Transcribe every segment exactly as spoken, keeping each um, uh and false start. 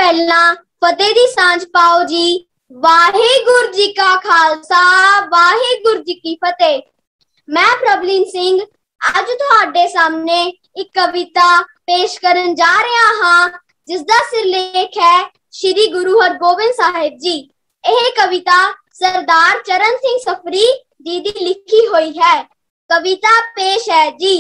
पहला फतेह दी सांझ पाओ जी। वाहिगुरु जी का खालसा, वाहिगुरु जी की फतेह। मैं प्रभलीन सिंह अज तुहाडे सामने एक कविता पेश करन जा रहा हाँ, जिसका सिरलेख है श्री गुरु हरगोबिंद साहिब जी। यह कविता सरदार चरण सिंह सफरी जी की लिखी हुई है। कविता पेश है जी।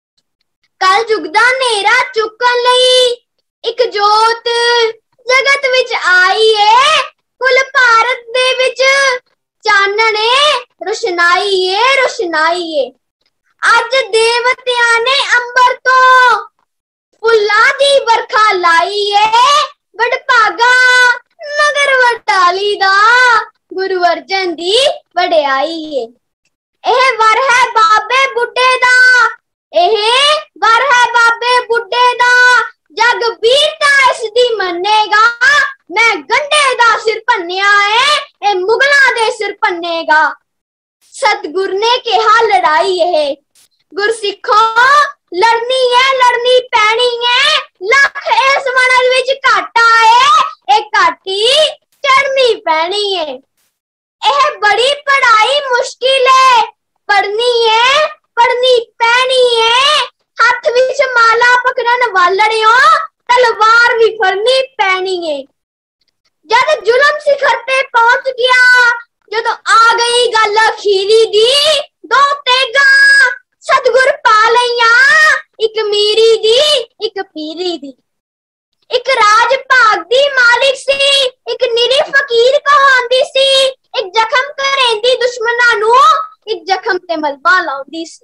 कल युग दा नेरा चुकन लई एक जोत जगत विच आई है। कुल भारत दे विच चानने रोशनाई है, रोशनाई है। अज देवतियां ने अंबर तो फुल्लां दी बरखा लाई है। वडभागा नगर वटाली दा गुरु अर्जन दी वडियाई है। एह वर है बाबे बुड्ढे दा, एह वर है बाबे बुड्ढे दा। जग वीरता इसदी मन्नेगा, मैं गंढे दा सिर भन्निया है, ए मुगलां दे सिर भन्नेगा। सतगुर ने कहा लड़ाई है, गुरसिखो लड़नी है, लड़नी पैनी है। लख इस मनल विच घाटा है, ए घाटी चढ़नी पैनी है। एह बड़ी पढ़ाई मुश्किल है, पढ़नी है, पढ़नी पैनी है। हाथ विच माला पकड़न वालड़ियो, तलवार भी फड़नी पैनी है। जद जुल्म शिखर पे पहुंच गया, जदों आ गई गल अखीरी दी, दो तेगा सतगुर पा लईया, एक मीरी दी एक पीरी दी। एक राज भाग दी मालिक सी, एक निरी फकीर कहांदी सी। एक जखम करेंदी दुश्मनां नू, एक जखम ते मलबा लाउंदी सी।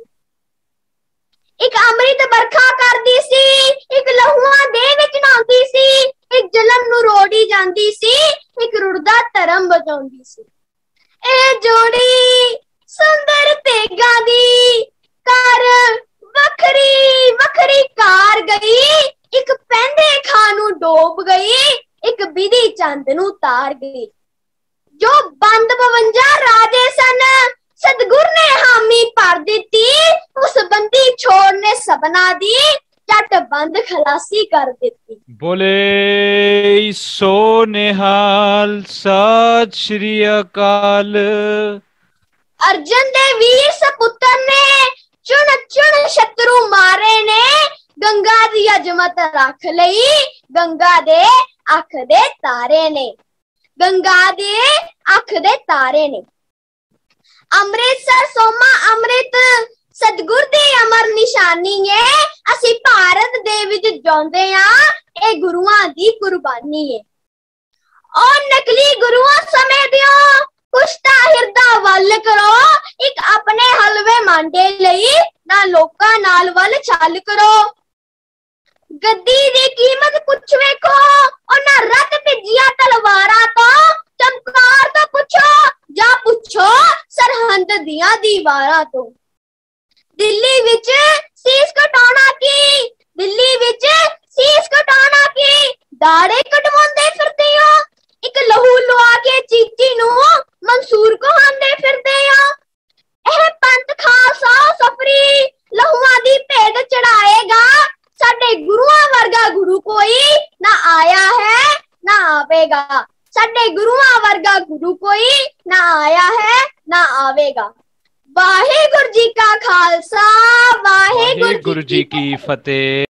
एक अमृत बरखा करदी सी, एक लहूआं दे विच नहांदी सी। एक जलम नू रोड़ी जांदी सी, एक रुड़दा धर्म बचाउंदी सी। ए जोड़ी सुंदर तेगा दी कर वखरी वखरी कार गई। एक पैंदे खानू डोब गई, एक बिधी चंद नू तार गई। जो बंद बवंजा राजे सन, सतगुर ने हामी भर दिती। उस बंदी छोड़ ने सबना दी, जट बंद खलासी कर दिती। बोले सो निहाल सत श्री अकाल। अर्जन दे वीर सपुत्र ने चुन चुन शत्रु मारे ने। गंगा दी अजमत रख लई, गंगा दे अख दे तारे ने। गंगा दे अख दे तारे ने। अमृतसर सोमा अमृत सतगुर दी अमर निशानी है। असी भारत दे विच जांदे आ, ए गुरुआं दी कुर्बानी है। और नकली गुरुआं समय दियो, कुछ ता हिरदा वल करो। एक अपने हलवे मांडे लई ना लोकां नाल वल छल करो। गद्दी दी कीमत कुछ वेखो, और ना रत भिजिया तलवारां तो। चमकार तो पुछो जा पुछो सरहंद दियां दीवारां तो। दिल्ली विच सीस कटाना की, दिल्ली विच सीस कटाना की। दाड़े कटवांदे फिरदे हो, एक लहू लुआ के चीची नू मंसूर कहांदे फिरदे हो। एह पंत खालसा सफरी लहूआं दी भेंट चढ़ाएगा। साडे गुरुआं वर्गा गुरु कोई ना आया है ना आवेगा। साडे गुरुआं वर्गा गुरु कोई ना आया है ना आवेगा। वाहिगुरु जी का खालसा, वाहिगुरु जी की फतेह।